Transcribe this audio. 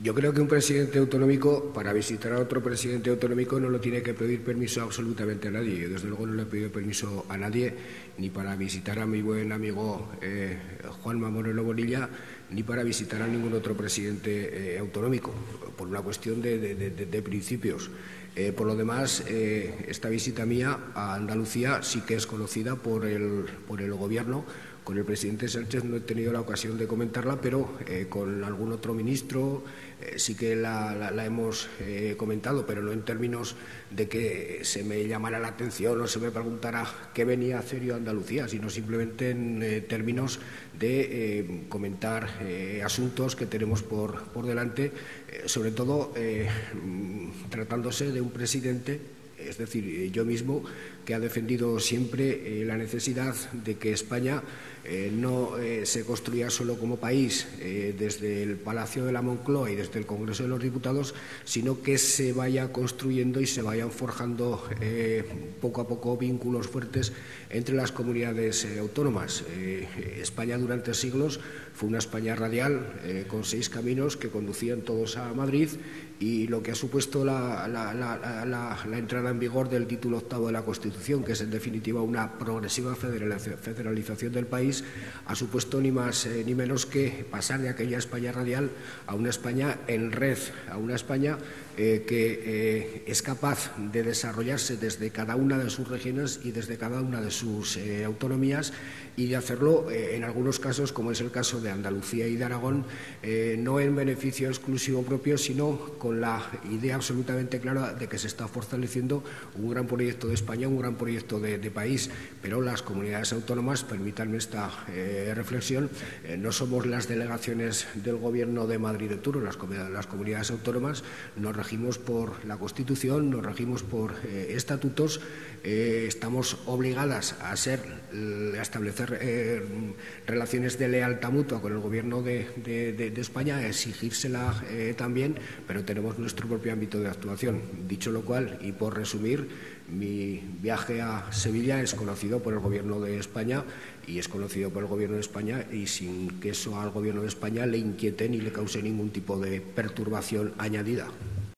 Yo creo que un presidente autonómico, para visitar a otro presidente autonómico, no lo tiene que pedir permiso absolutamente a nadie. Yo, desde luego, no le he pedido permiso a nadie, ni para visitar a mi buen amigo Juanma Moreno Bonilla, ni para visitar a ningún otro presidente autonómico, por una cuestión de principios. Por lo demás, esta visita mía a Andalucía sí que es conocida por el Gobierno. Con el presidente Sánchez no he tenido la ocasión de comentarla, pero con algún otro ministro sí que la hemos comentado, pero no en términos de que se me llamara la atención o se me preguntara qué venía a hacer yo a Andalucía, sino simplemente en términos de comentar asuntos que tenemos por delante, sobre todo tratándose de un presidente, es decir, yo mismo, que ha defendido siempre la necesidad de que España no se construya solo como país desde el Palacio de la Moncloa y desde el Congreso de los Diputados, sino que se vaya construyendo y se vayan forjando poco a poco vínculos fuertes entre las comunidades autónomas. España durante siglos fue una España radial con 6 caminos que conducían todos a Madrid, y lo que ha supuesto la entrada en vigor del título 8º de la Constitución, que es en definitiva una progresiva federalización del país, ha supuesto ni más ni menos que pasar de aquella España radial a una España en red, a una España que es capaz de desarrollarse desde cada una de sus regiones y desde cada una de sus autonomías, y de hacerlo en algunos casos, como es el caso de Andalucía y de Aragón, no en beneficio exclusivo propio, sino con la idea absolutamente clara de que se está fortaleciendo un gran proyecto de España, un gran proyecto de país. Pero las comunidades autónomas, permítanme esta reflexión, no somos las delegaciones del Gobierno de Madrid de turno. Las comunidades autónomas nos regimos por la Constitución, nos regimos por estatutos, estamos obligadas a establecer relaciones de lealtad mutua con el Gobierno de España, a exigírsela también, pero tenemos nuestro propio ámbito de actuación. Dicho lo cual, y por resumir, mi viaje a Sevilla es conocido por el Gobierno de España y es conocido por el Gobierno de España, y sin que eso al Gobierno de España le inquiete ni le cause ningún tipo de perturbación añadida.